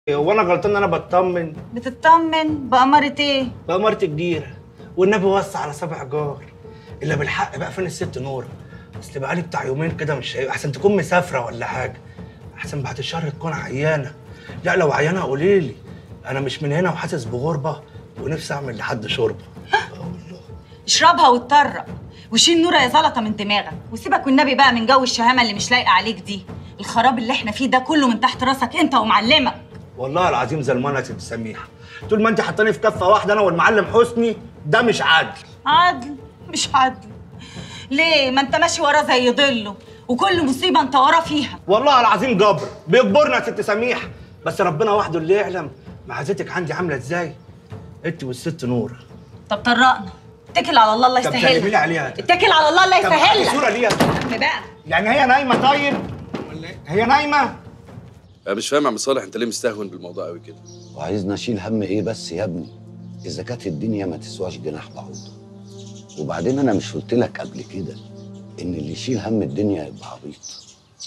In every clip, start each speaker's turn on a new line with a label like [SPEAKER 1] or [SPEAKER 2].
[SPEAKER 1] هو انا غلطان ان انا بطمن؟
[SPEAKER 2] بتطمن بأمارة ايه؟
[SPEAKER 1] بأمارة كبيرة، والنبي وصى على سبع جار. الا بالحق بقى فين الست نوره؟ اصل بقالي بتاع يومين كده مش احسن تكون مسافره ولا حاجه، احسن بعد الشهر تكون عيانه. لا لو عيانه قولي لي، انا مش من هنا وحاسس بغربه ونفسي اعمل لحد شوربه. والله
[SPEAKER 2] اشربها واتطرق وشيل نورة يا زلطه من دماغك، وسيبك والنبي بقى من جو الشهامه اللي مش لايقه عليك دي. الخراب اللي احنا فيه ده كله من تحت راسك انت ومعلمك.
[SPEAKER 1] والله العظيم زلمانه يا ست سميحه، طول ما انت حاطاني في كفه واحده انا والمعلم حسني ده مش عدل.
[SPEAKER 2] عدل؟ مش عدل. ليه؟ ما انت ماشي وراه زي ضله، وكل مصيبه انت وراه فيها.
[SPEAKER 1] والله العظيم جبر بيجبرنا يا ست سميحه، بس ربنا وحده اللي يعلم معزتك عندي عامله ازاي انت والست نوره.
[SPEAKER 2] طب طرقنا، اتكل على الله، الله يسهلها.
[SPEAKER 1] طب سلمي لي عليها.
[SPEAKER 2] اتكل على الله، الله يسهلها.
[SPEAKER 1] طب صوره ليها
[SPEAKER 2] بقى
[SPEAKER 1] يعني هي نايمه طيب ولا ايه؟ هي نايمه؟
[SPEAKER 3] انا مش فاهم يا عم صالح، انت ليه مستهون بالموضوع قوي كده؟
[SPEAKER 4] وعايزني اشيل هم ايه بس يا ابني؟ اذا كانت الدنيا ما تسواش جناح بعوضه. وبعدين انا مش قلت لك قبل كده ان اللي يشيل هم الدنيا يبقى عبيط؟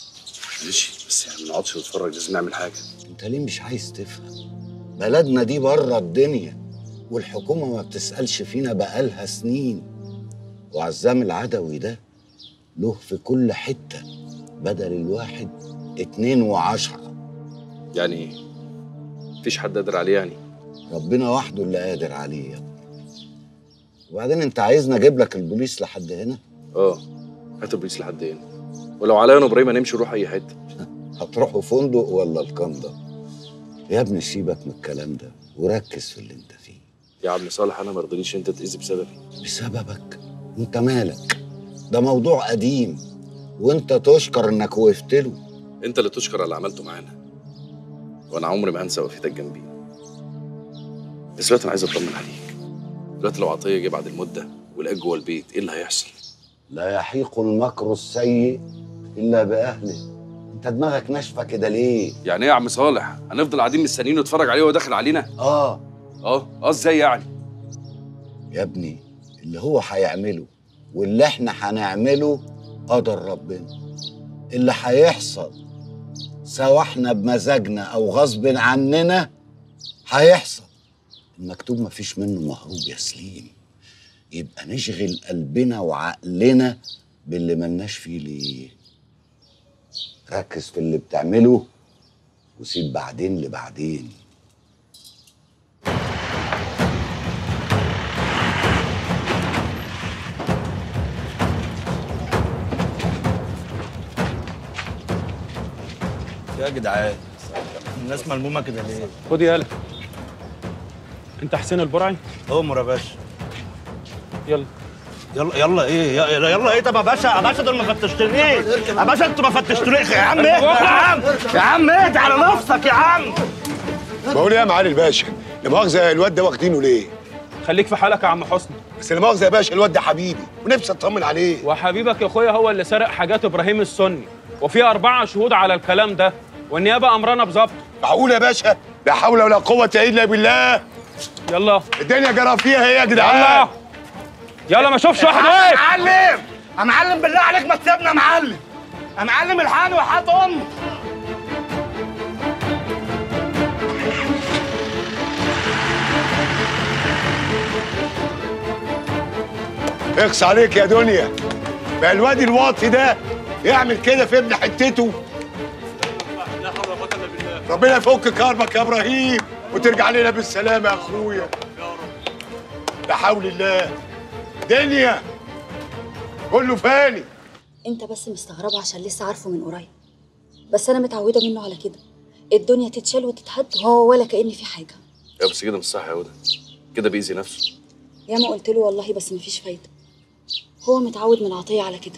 [SPEAKER 3] ماشي، بس يعني ما نقعدش نتفرج، لازم نعمل حاجه.
[SPEAKER 4] انت ليه مش عايز تفهم؟ بلدنا دي بره الدنيا، والحكومه ما بتسالش فينا بقالها سنين. وعزام العدوي ده له في كل حته بدل الواحد 2 و10.
[SPEAKER 3] يعني ايه؟ مفيش حد قادر عليه يعني؟
[SPEAKER 4] ربنا وحده اللي قادر عليه يا ابني. وبعدين انت عايزني اجيب لك البوليس لحد هنا؟
[SPEAKER 3] اه، هات البوليس لحد هنا، ولو عليا انا وابراهيم هنمشي نروح اي حته.
[SPEAKER 4] هتروحوا فندق ولا الكندا؟ يا ابني سيبك من الكلام ده وركز في اللي انت فيه.
[SPEAKER 3] يا عم صالح انا ما رضيتش انت تاذي بسببي.
[SPEAKER 4] بسببك؟ انت مالك؟ ده موضوع قديم، وانت تشكر انك وقفت له.
[SPEAKER 3] انت اللي تشكر على اللي عملته معانا، وانا عمري ما هنسى وقفتك جنبي. بس دلوقتي انا عايز اطمن عليك. دلوقتي لو عطيه جه بعد المده ولقاك جوه البيت، ايه اللي هيحصل؟
[SPEAKER 4] لا يحيق المكر السيء الا باهله. انت دماغك ناشفه كده ليه؟
[SPEAKER 3] يعني ايه يا عم صالح؟ هنفضل قاعدين مستنيين نتفرج عليه وهو داخل علينا؟ ازاي يعني؟
[SPEAKER 4] يا ابني اللي هو هيعمله واللي احنا هنعمله قدر ربنا. اللي هيحصل سواء احنا بمزاجنا او غصب عننا هيحصل. المكتوب مفيش منه مهروب يا سليم. يبقى نشغل قلبنا وعقلنا باللي ملناش فيه ليه. ركز في اللي بتعمله وسيب بعدين لبعدين.
[SPEAKER 1] يا جدعان الناس ملمومه كده ليه؟
[SPEAKER 5] خد يالا. انت حسين البرعي؟
[SPEAKER 1] امر يا باشا.
[SPEAKER 5] يلا
[SPEAKER 1] يلا ايه؟ يلا ايه؟ طب يا باشا دول ما فتشتنيش يا باشا، انتوا ما فتشتونيش يا عم. ايه يا عم اهدى على نفسك يا عم.
[SPEAKER 6] بقول ايه يا معالي الباشا؟ لا مؤاخذه الواد ده واخدينه ليه؟
[SPEAKER 5] خليك في حالك يا عم حسني.
[SPEAKER 6] بس لا مؤاخذه يا باشا الواد ده حبيبي ونفسي اطمن عليه.
[SPEAKER 5] وحبيبك يا اخويا هو اللي سرق حاجات ابراهيم السني، وفي 4 شهود على الكلام ده، والنيابه امرنا بضبطه.
[SPEAKER 6] معقول يا باشا؟ لا حول ولا قوه الا بالله.
[SPEAKER 5] يلا
[SPEAKER 6] الدنيا جرى فيها ايه يا جدعان؟
[SPEAKER 5] يلا ما اشوفش واحد واقف.
[SPEAKER 1] معلم يا معلم بالله عليك ما تسيبنا يا معلم. يا معلم الحقني وحياة امك.
[SPEAKER 6] اخس عليك يا دنيا. بقى الواد الواطي ده يعمل كده في ابن حتته؟
[SPEAKER 5] لا حول ولا قوه الا بالله.
[SPEAKER 6] ربنا يفك كربك يا ابراهيم وترجع لنا بالسلامه يا اخويا.
[SPEAKER 5] يا رب.
[SPEAKER 6] لا حول الله. دنيا كله فاني.
[SPEAKER 7] انت بس مستغربه عشان لسه عارفه من قريب، بس انا متعوده منه على كده. الدنيا تتشال وتتهد وهو ولا كأن في حاجه.
[SPEAKER 3] يا بس كده مش صح يا هدى، كده بيأذي نفسه.
[SPEAKER 7] ياما قلت له والله بس مفيش فايده. هو متعود من عطيه على كده.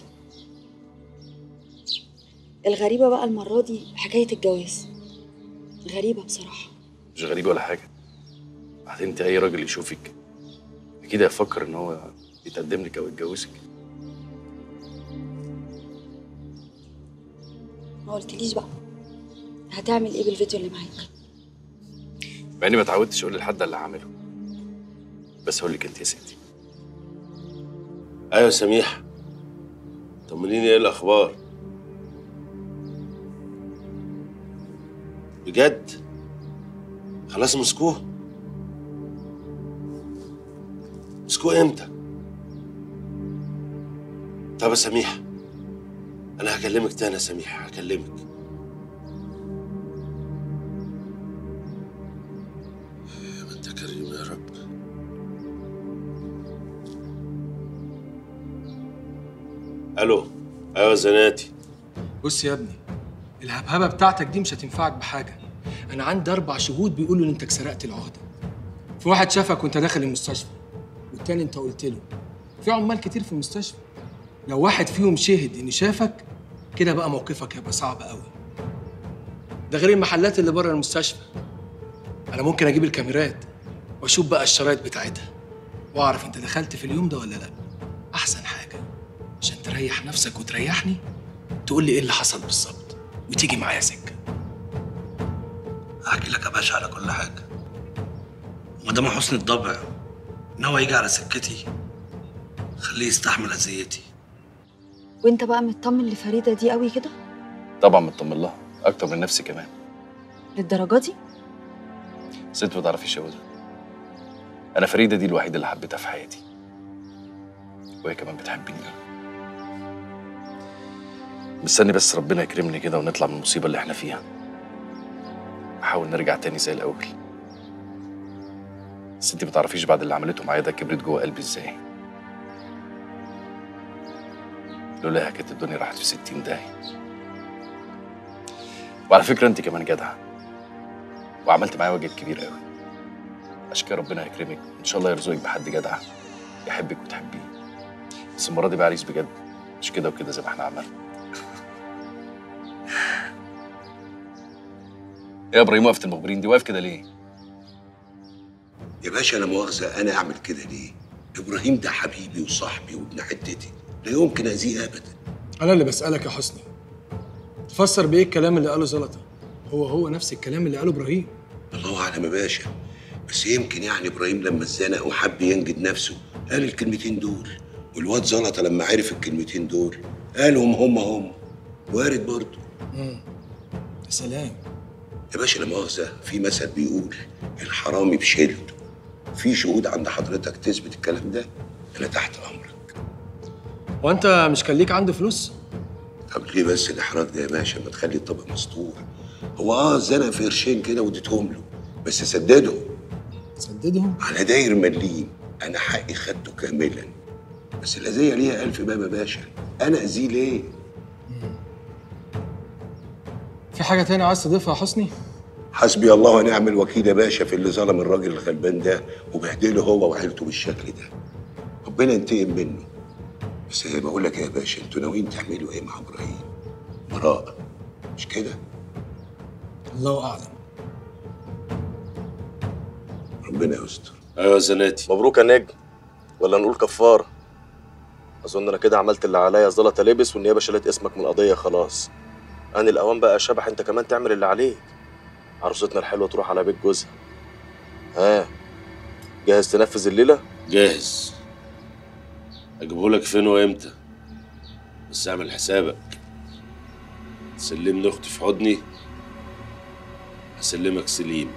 [SPEAKER 7] الغريبه بقى المره دي حكايه الجواز. غريبه بصراحه.
[SPEAKER 3] مش غريبه ولا حاجه. بعدين انت اي راجل يشوفك اكيد هيفكر ان هو يتقدم لك او يتجوزك.
[SPEAKER 7] ما قلتليش بقى هتعمل ايه بالفيديو اللي معاك؟
[SPEAKER 3] مع اني ما اتعودتش اقول لحد اللي هعمله، بس هقول لك انت يا ستي.
[SPEAKER 8] ايوه سميحه، طمنيني ايه الاخبار؟ بجد؟ خلاص مسكوه؟ مسكوه امتى؟ طب يا سميحة، أنا هكلمك تاني يا سميحة، هكلمك. ما أنت كريم يا رب. ألو، أيوة زناتي.
[SPEAKER 9] بص يا ابني، الهبهبه بتاعتك دي مش هتنفعك بحاجه. انا عندي 4 شهود بيقولوا ان انت سرقت العهده. في واحد شافك وانت داخل المستشفى، والتاني انت قلت له. في عمال كتير في المستشفى، لو واحد فيهم شهد ان شافك كده بقى موقفك هيبقى صعب قوي. ده غير المحلات اللي بره المستشفى. انا ممكن اجيب الكاميرات واشوف بقى الشرايط بتاعتها واعرف انت دخلت في اليوم ده ولا لا. احسن حاجه عشان تريح نفسك وتريحني تقول لي ايه اللي حصل بالظبط وتيجي معايا سكه.
[SPEAKER 1] احكي لك يا باشا على كل حاجه، ومدام حسن الضبع ناوي يجي على سكتي خليه يستحمل اذيتي.
[SPEAKER 7] وانت بقى مطمن لفريده دي قوي كده؟
[SPEAKER 3] طبعا مطمن لها اكتر من نفسي كمان.
[SPEAKER 7] للدرجه دي؟
[SPEAKER 3] ست ما تعرفيش يا وزة، انا فريده دي الوحيده اللي حبيتها في حياتي، وهي كمان بتحبني. مستني بس ربنا يكرمني كده ونطلع من المصيبه اللي احنا فيها، احاول نرجع تاني زي الاول. بس انت ما تعرفيش بعد اللي عملته معايا ده كبرت جوه قلبي ازاي. لولاها كانت الدنيا راحت في 60 داهيه. وعلى فكره انت كمان جدعه وعملت معايا واجب كبير قوي، عشان كده ربنا يكرمك ان شاء الله يرزقك بحد جدع يحبك وتحبيه. بس المره دي بقى عريس بجد، مش كده وكده زي ما احنا عملنا. يا ابراهيم وقفت المخبرين دي واقف كده ليه؟
[SPEAKER 6] يا باشا انا مؤاخذه، انا اعمل كده ليه؟ ابراهيم ده حبيبي وصاحبي وابن حتتي، لا يمكن اذيه ابدا.
[SPEAKER 9] انا اللي بسالك يا حسني، تفسر بايه الكلام اللي قاله زلطه؟ هو نفس الكلام اللي قاله ابراهيم.
[SPEAKER 6] الله اعلم يا باشا، بس يمكن يعني ابراهيم لما اتزنق وحب ينجد نفسه قال الكلمتين دول، والواد زلطه لما عرف الكلمتين دول قالهم هم وارد برضه.
[SPEAKER 9] يا سلام
[SPEAKER 6] يا باشا لا مؤاخذه، في مثل بيقول الحرامي بشيلته. في شهود عند حضرتك تثبت الكلام ده؟ انا تحت امرك.
[SPEAKER 9] وانت مش كان ليك عنده فلوس؟
[SPEAKER 6] طب ليه بس الاحراج ده يا باشا؟ ما تخلي الطبق مسطور. هو زنق في قرشين كده واديتهم له، بس سددهم.
[SPEAKER 9] سددهم؟
[SPEAKER 6] على داير مليم، انا حقي خدته كاملا. بس الاذيه ليها 1000 باب يا باشا، انا اذيه ليه؟
[SPEAKER 9] في حاجه تانية عايز تضيفها يا حسني؟
[SPEAKER 6] حسبي الله ونعم الوكيل يا باشا في اللي ظلم الراجل الغلبان ده وبهدله هو وعيلته بالشكل ده. ربنا ينتقم منه. بس زي ما بقول لك يا باشا، انتوا ناويين تعملوا ايه مع ابراهيم؟ براءة مش كده؟
[SPEAKER 9] الله اعلم.
[SPEAKER 6] ربنا يستر.
[SPEAKER 8] ايوه زناتي.
[SPEAKER 10] مبروك يا نجم، ولا نقول كفاره؟ اظن انا كده عملت اللي عليا. زلطه لبس والنيابه شالت اسمك من القضيه خلاص. ان الاوان بقى شبح انت كمان تعمل اللي عليك. عروستنا الحلوه تروح على بيت جوزها. ها جاهز تنفذ الليله؟
[SPEAKER 8] جاهز. اجيبهولك فين وامتى؟ بس اعمل حسابك تسلمني اختي في حضني هسلمك سليم.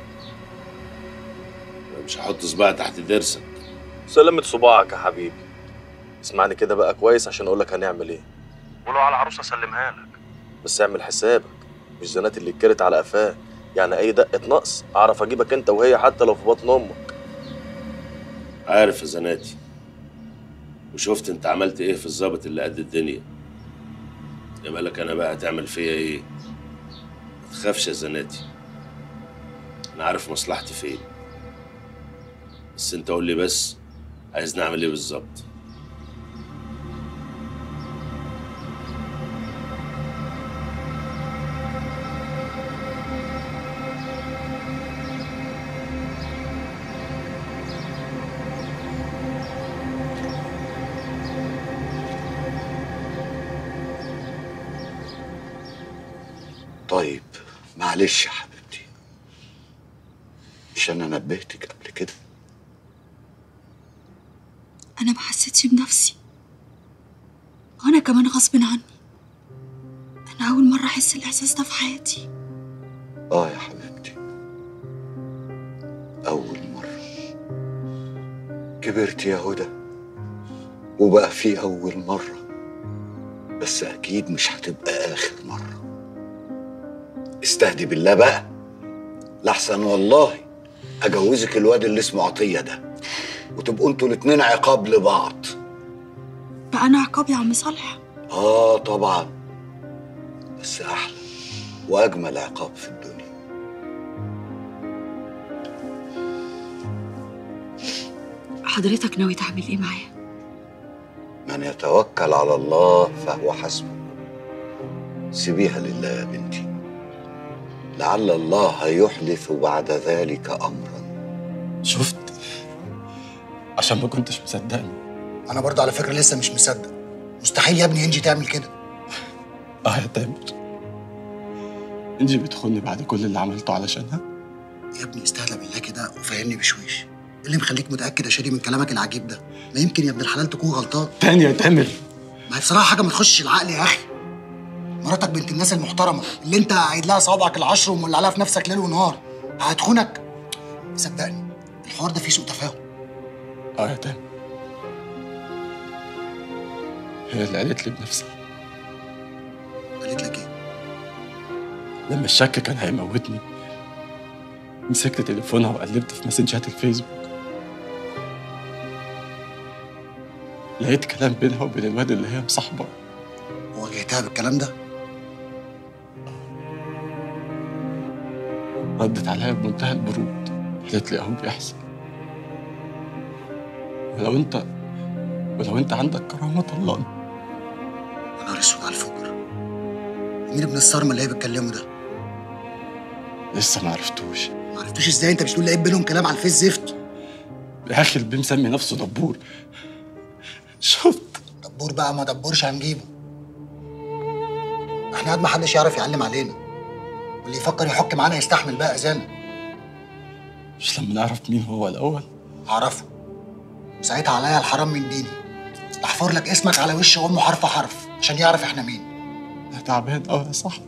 [SPEAKER 8] مش هحط صباعي تحت ضرسك.
[SPEAKER 10] سلمت صباعك يا حبيبي. اسمعني كده بقى كويس عشان اقول لك هنعمل ايه. ولو على العروسه اسلمها لك، بس اعمل حسابك مش زنات اللي اتكرت على قفاه. يعني اي دقه نقص اعرف اجيبك انت وهي حتى لو في بطن امك.
[SPEAKER 8] عارف يا زناتي، وشفت انت عملت ايه في الظابط اللي قد الدنيا. يا بالك انا بقى هتعمل فيا ايه؟ ما تخافش يا زناتي، انا عارف مصلحتي فين. بس انت قول لي بس عايز نعمل ايه بالظبط؟
[SPEAKER 4] طيب معلش يا حبيبتي، مش انا نبهتك قبل كده؟
[SPEAKER 7] انا ما حسيتش بنفسي، وانا كمان غصب عني. انا اول مره احس الاحساس ده في حياتي.
[SPEAKER 4] اه يا حبيبتي، أول مرة كبرت يا هدى، وبقى في أول مرة، بس أكيد مش هتبقى آخر مرة. استهدي بالله بقى، لحسن والله أجوزك الواد اللي اسمه عطية ده، وتبقوا انتوا الاتنين عقاب لبعض.
[SPEAKER 7] بقى أنا عقاب يا عم صالح؟
[SPEAKER 4] طبعا، بس أحلى وأجمل عقاب في الدنيا.
[SPEAKER 7] حضرتك ناوي تعمل إيه معايا؟
[SPEAKER 4] من يتوكل على الله فهو حسبه. سيبيها لله يا بنتي، لعل الله هيحدث بعد ذلك أمرا.
[SPEAKER 11] شفت؟ عشان ما كنتش مصدقني.
[SPEAKER 12] انا برضه على فكره لسه مش مصدق. مستحيل يا ابني انجي تعمل كده.
[SPEAKER 11] يا تامر، انجي بتخوني بعد كل اللي عملته علشانها؟
[SPEAKER 12] يا ابني استهلا بالله كده وفهمني بشويش. ايه اللي مخليك متاكد يا شادي من كلامك العجيب ده؟ ما يمكن يا ابن الحلال تكون غلطان.
[SPEAKER 11] تاني يا تامر،
[SPEAKER 12] ما هي بصراحه حاجه ما تخشش العقل يا اخي. مراتك بنت الناس المحترمه اللي انت قاعد لها صوابعك العشر ومولع في نفسك ليل ونهار هتخونك؟ صدقني الحوار ده فيه سوء تفاهم.
[SPEAKER 11] يا تامر، هي اللي قالت لي بنفسها.
[SPEAKER 12] قالت لك ايه؟
[SPEAKER 11] لما الشك كان هيموتني مسكت تليفونها وقلبت في مسنجات الفيسبوك، لقيت كلام بينها وبين الواد اللي هي مصاحبه.
[SPEAKER 12] واجهتها بالكلام ده؟
[SPEAKER 11] ردت عليا بمنتهى البرود، قالت لي اهو بيحصل، ولو انت عندك كرامه طلقني.
[SPEAKER 12] يا نهار اسود على الفجر. مين ابن الصرمه اللي هي بتكلمه ده؟
[SPEAKER 11] لسه ما عرفتوش.
[SPEAKER 12] ما عرفتوش ازاي؟ انت مش تقول لقيت بينهم كلام على الفيس زفت؟
[SPEAKER 11] يا اخي البيه مسمي نفسه دبور. شفت؟
[SPEAKER 12] دبور بقى ما دبورش هنجيبه. احنا قد ما حدش يعرف يعلم علينا، واللي يفكر يحك معانا يستحمل بقى اذانا.
[SPEAKER 11] مش لما نعرف مين هو الاول؟
[SPEAKER 12] هعرفه، وساعتها عليا الحرام من ديني احفر لك اسمك على وش امه حرف حرف عشان يعرف احنا مين.
[SPEAKER 11] انا تعبان قوي يا صاحبي،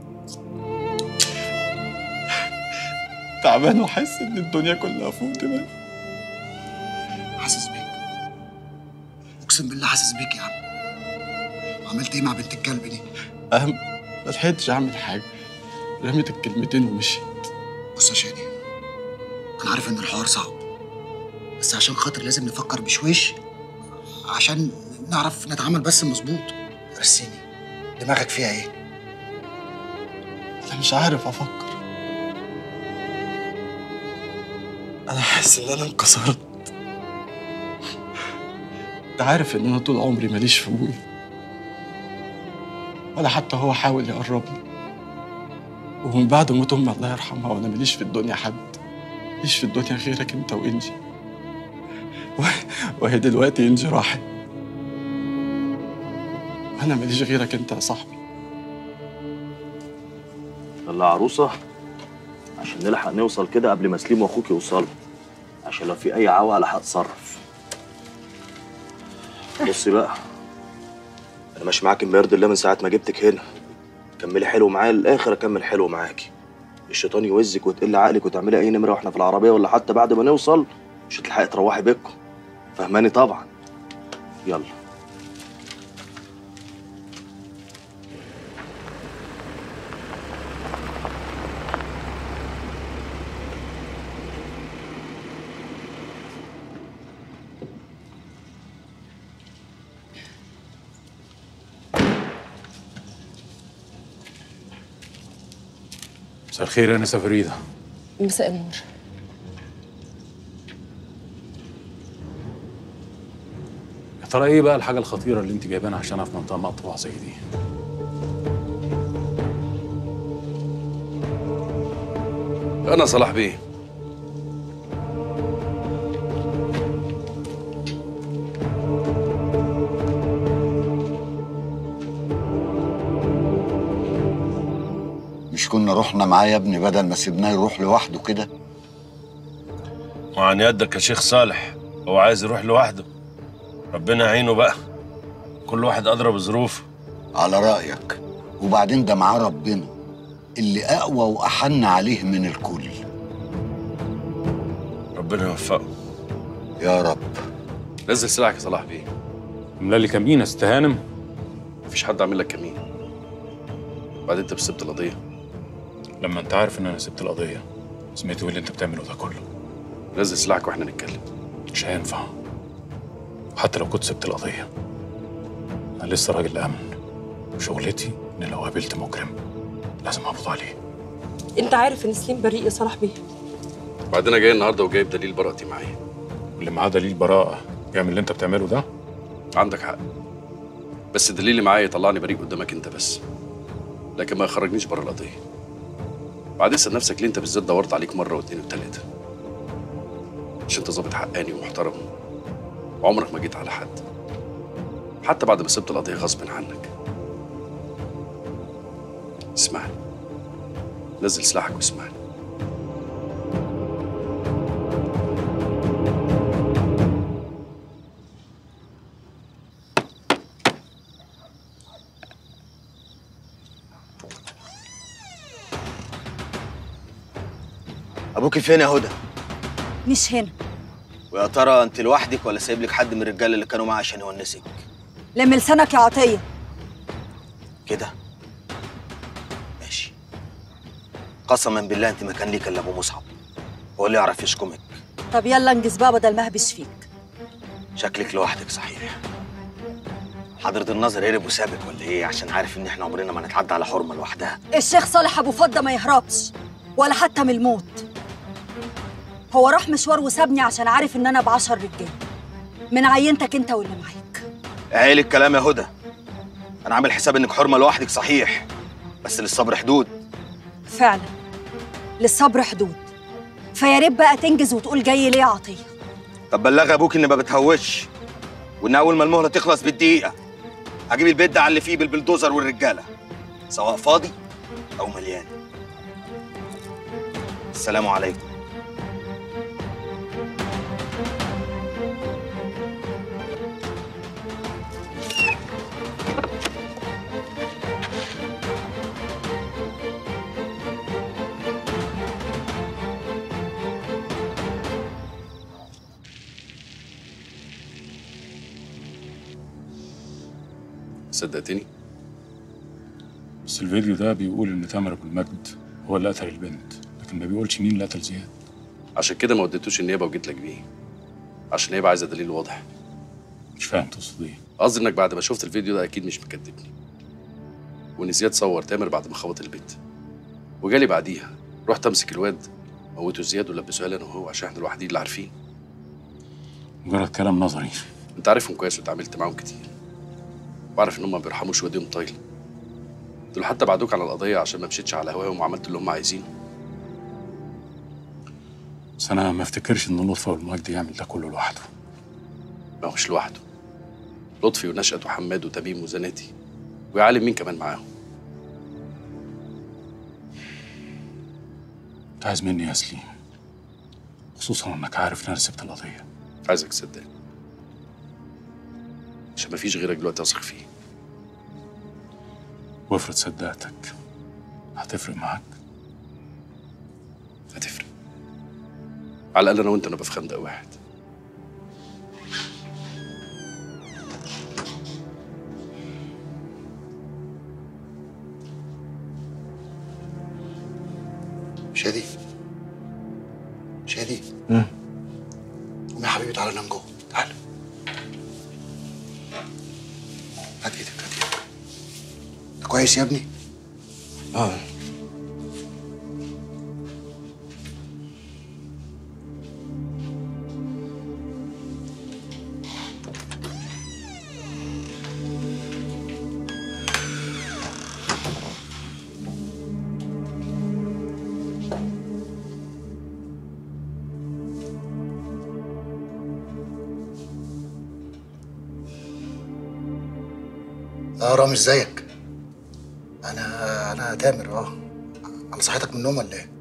[SPEAKER 11] تعبان وحاسس ان الدنيا كلها فوق دماغي.
[SPEAKER 12] حاسس بيك، اقسم بالله حاسس بيك يا عم. عملت ايه مع بنت الكلب دي؟
[SPEAKER 11] ما لحقتش اعمل حاجه، رميت الكلمتين ومشيت.
[SPEAKER 12] بص يا شادي، انا عارف ان الحوار صعب، بس عشان خاطر لازم نفكر بشويش عشان نعرف نتعامل بس مظبوط. رسيني دماغك فيها ايه؟
[SPEAKER 11] انا مش عارف افكر، انا حاسس ان انا انكسرت. انت عارف ان انا طول عمري ماليش في ابويا، ولا حتى هو حاول يقربني، ومن بعد موت امي الله يرحمها وانا ماليش في الدنيا حد، ماليش في الدنيا غيرك انت وانجي. وهي دلوقتي انجي راحت، انا ماليش غيرك انت يا صاحبي.
[SPEAKER 10] يلا يا عروسه، عشان نلحق نوصل كده قبل ما سليم واخوك يوصلوا، عشان لو في اي عوقه انا هتصرف. بصي بقى، انا ماشي معاكي بمرض الله من ساعه ما جبتك هنا. كملي حلو معايا للاخر، اكمل حلو معاكي. الشيطان يوزك وتقل عقلك وتعملي اي نمره واحنا في العربيه، ولا حتى بعد ما نوصل مش هتلحقي تروحي بيتكم. فهماني طبعا. يلا.
[SPEAKER 13] مساء الخير يا انسه فريده.
[SPEAKER 14] مساء النور.
[SPEAKER 13] يا ترى ايه بقى الحاجه الخطيره اللي انت جايبانا عشانها في منطقه مقطوعه زي دي؟
[SPEAKER 3] انا صلاح بيه.
[SPEAKER 4] مش كنا رحنا معاه يا ابني بدل ما سيبناه يروح لوحده كده؟
[SPEAKER 8] وعن يدك يا شيخ صالح، هو عايز يروح لوحده، ربنا يعينه بقى، كل واحد أدرى بظروفه.
[SPEAKER 4] على رأيك، وبعدين ده معاه ربنا اللي أقوى وأحن عليه من الكل.
[SPEAKER 3] ربنا يوفقه.
[SPEAKER 4] يا رب.
[SPEAKER 3] نزل سلاحك يا صلاح بيه.
[SPEAKER 13] املالي كمين يا ست هانم.
[SPEAKER 3] مفيش حد عامل لك كمين. بعدين انت سبت القضيه.
[SPEAKER 13] لما انت عارف ان انا سبت القضيه سمعت ايه اللي انت بتعمله ده كله؟
[SPEAKER 3] نزل سلاحك واحنا نتكلم.
[SPEAKER 13] مش هينفع. حتى لو كنت سبت القضيه انا لسه راجل امن، وشغلتي ان لو قابلت مجرم لازم اقبض عليه.
[SPEAKER 14] انت عارف ان سليم بريء يا صلاح بيه.
[SPEAKER 3] بعدين انا جاي النهارده وجايب دليل براءتي معايا.
[SPEAKER 13] اللي معاه دليل براءه يعمل اللي انت بتعمله ده؟
[SPEAKER 3] عندك حق، بس الدليل اللي معايا يطلعني بريء قدامك انت بس، لكن ما يخرجنيش بره القضيه. بعدين اسال نفسك ليه انت بالذات دورت عليك مره واثنين وثلاثه؟ مش انت ظابط حقاني ومحترم وعمرك ما جيت على حد، حتى بعد ما سبت القضيه غصب عنك. اسمعني، نزل سلاحك واسمعني.
[SPEAKER 15] ابوكي فين يا هدى؟
[SPEAKER 7] مش هنا.
[SPEAKER 15] ويا ترى انت لوحدك ولا سايب لك حد من الرجاله اللي كانوا معاه عشان يونسك؟
[SPEAKER 7] لم لسانك يا عطيه.
[SPEAKER 15] كده ماشي. قسما بالله انت ما كان ليك الا ابو مصعب، هو اللي يعرف يشكمك.
[SPEAKER 7] طب يلا انجز بقى بدل ما اهبش فيك.
[SPEAKER 15] شكلك لوحدك صحيح. حضرة الناظر هرب وسابك ولا ايه؟ عشان عارف ان احنا عمرنا ما نتعدى على حرمه لوحدها.
[SPEAKER 7] الشيخ صالح ابو فضه ما يهربش ولا حتى من الموت. هو راح مشوار وسابني عشان عارف ان انا ب10 رجاله من عينتك انت واللي معاك.
[SPEAKER 15] عيل الكلام يا هدى. انا عامل حساب انك حرمه لوحدك صحيح، بس للصبر حدود.
[SPEAKER 7] فعلا للصبر حدود. فيا ريت بقى تنجز وتقول جاي ليه يا عطيه.
[SPEAKER 15] طب بلغ ابوك اني ما بتهوش، وان اول ما المهله تخلص بالدقيقه هجيب البيت ده على اللي فيه بالبلدوزر والرجاله، سواء فاضي او مليان. السلام عليكم.
[SPEAKER 3] صدقتني؟
[SPEAKER 13] بس الفيديو ده بيقول ان تامر ابو المجد هو اللي قتل البنت، لكن ما بيقولش مين اللي قتل زياد.
[SPEAKER 3] عشان كده ما وديتوش النيابه وجيت لك بيه، عشان النيابه عايزه دليل واضح.
[SPEAKER 13] مش فاهم تقصد ايه؟
[SPEAKER 3] قصدي انك بعد ما شفت الفيديو ده اكيد مش مكدبني، وان زياد صور تامر بعد ما خبط البيت، وجالي بعديها رحت امسك الواد موته زياد ولبسوها لي انا وهو عشان احنا الوحيدين اللي عارفين.
[SPEAKER 13] مجرد كلام نظري.
[SPEAKER 3] انت عارفهم كويس واتعاملت معاهم كتير، وعارف ان هم ما بيرحموش وديهم طايله. دول حتى بعدوك على القضيه عشان ما مشيتش على هواهم وعملت اللي هم عايزينه.
[SPEAKER 13] بس انا ما افتكرش ان لطفي والمجد يعمل ده كله لوحده.
[SPEAKER 3] ما هوش لوحده، لطفي ونشأت وحماد وتميم وزناتي ويعلم مين كمان معاهم.
[SPEAKER 13] انت عايز مني يا سليم، خصوصا انك عارف ان انا سبت القضيه.
[SPEAKER 3] عايزك تصدقني عشان مفيش غيرك دلوقتي اثق فيه.
[SPEAKER 13] وافرض صدقتك هتفرق معاك؟
[SPEAKER 3] هتفرق، على الاقل انا وانت نبقى في خندق واحد.
[SPEAKER 12] شادي شادي قوم يا حبيبي، تعالى نام جوه. تعالى هات ايدك، هات ايدك. انت كويس يا ابني؟ رامي ازيك؟ انا تامر. انا صحيتك من النوم ولا ايه؟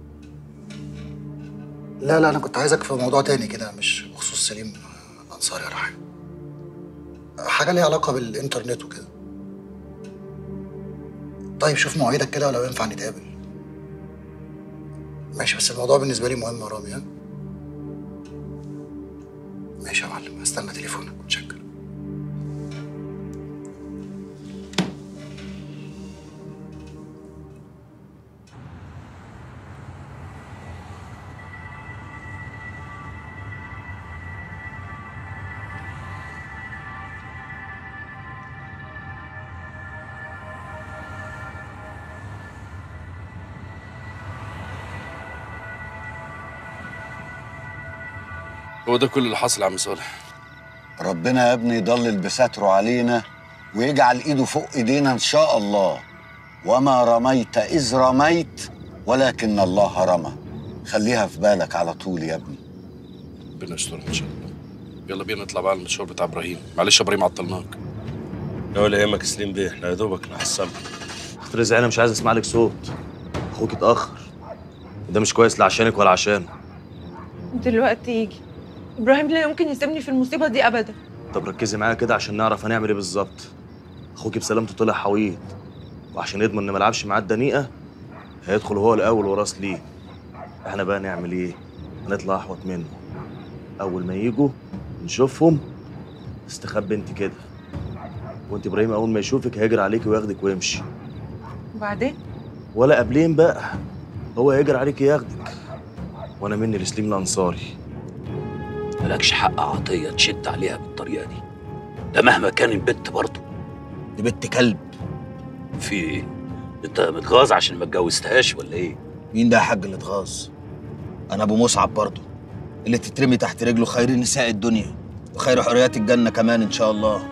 [SPEAKER 12] لا انا كنت عايزك في موضوع تاني كده، مش بخصوص سليم انصاري ولا حاجه. حاجه ليها علاقه بالانترنت وكده. طيب شوف مواعيدك كده ولو ينفع نتقابل. ماشي، بس الموضوع بالنسبه لي مهم يا رامي. ماشي يا معلم، هستنى تليفونك. متشكر.
[SPEAKER 3] هو ده كل اللي حصل يا عم صالح.
[SPEAKER 4] ربنا يا ابني يضلل بستره علينا ويجعل ايده فوق ايدينا ان شاء الله. وما رميت اذ رميت ولكن الله رمى. خليها في بالك على طول يا ابني.
[SPEAKER 3] ربنا يستر ان شاء الله. يلا بينا نطلع بقى على المشوار بتاع ابراهيم. معلش يا ابراهيم عطلناك.
[SPEAKER 8] لا ولا يهمك سليم بيه، احنا يا دوبك نحصلك.
[SPEAKER 10] اخت رزق انا مش عايز اسمع لك صوت. اخوك اتاخر، ده مش كويس لا عشانك ولا عشانه.
[SPEAKER 14] دلوقتي يجي ابراهيم لا يمكن يسيبني في المصيبه دي ابدا.
[SPEAKER 10] طب ركزي معايا كده عشان نعرف هنعمل ايه بالظبط. اخوكي بسلامته طلع حويط، وعشان يضمن ان ما لعبش معاه الدنيقه هيدخل هو الاول وراس ليه. احنا بقى نعمل ايه؟ هنطلع احوط منه. اول ما يجوا نشوفهم استخبي انت كده، وانت ابراهيم اول ما يشوفك هيجري عليكي وياخدك ويمشي.
[SPEAKER 14] وبعدين
[SPEAKER 10] ولا قبلين بقى، هو هيجري عليكي ياخدك، وانا مني لسليم الانصاري.
[SPEAKER 16] مالكش حق عطيه تشد عليها بالطريقه دي، ده مهما كان البت برضه
[SPEAKER 12] دي بنت كلب.
[SPEAKER 16] في ايه؟ انت متغاظ عشان ما اتجوزتهاش ولا ايه؟
[SPEAKER 12] مين ده يا حاج اللي اتغاظ؟ انا ابو مصعب برضه، اللي تترمي تحت رجله خير نساء الدنيا وخير حريات الجنه كمان ان شاء الله.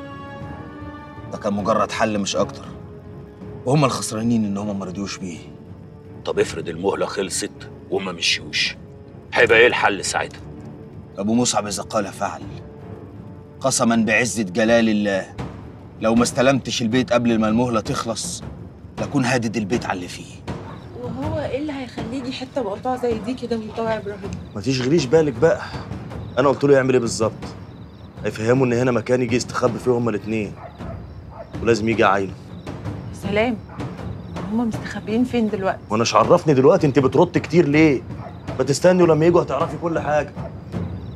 [SPEAKER 12] ده كان مجرد حل مش اكتر، وهم الخسرانين ان هم ما رضيوش بيه.
[SPEAKER 16] طب افرض المهله خلصت وما مشيوش، هيبقى ايه الحل ساعتها؟
[SPEAKER 12] ابو مصعب اذا قال فعل. قسما بعزه جلال الله لو ما استلمتش البيت قبل ما المهله تخلص لكون هادد البيت على اللي فيه.
[SPEAKER 14] وهو ايه اللي هيخليه يجي حته مقطوعه زي دي كده ويطوع ابراهيم؟
[SPEAKER 10] ما تشغليش بالك بقى، انا قلت له يعمل ايه بالظبط. هيفهموا ان هنا مكان يجي يستخبى فيه هما الاثنين، ولازم يجي عينه.
[SPEAKER 14] سلام، هما مستخبيين فين دلوقتي؟
[SPEAKER 10] وانا مش عرفني دلوقتي انت بترد كتير ليه؟ ما تستني ولما يجوا هتعرفي كل حاجه.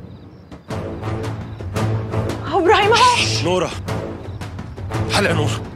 [SPEAKER 14] ابراهيم اهو.
[SPEAKER 8] نوره، حلقه نور.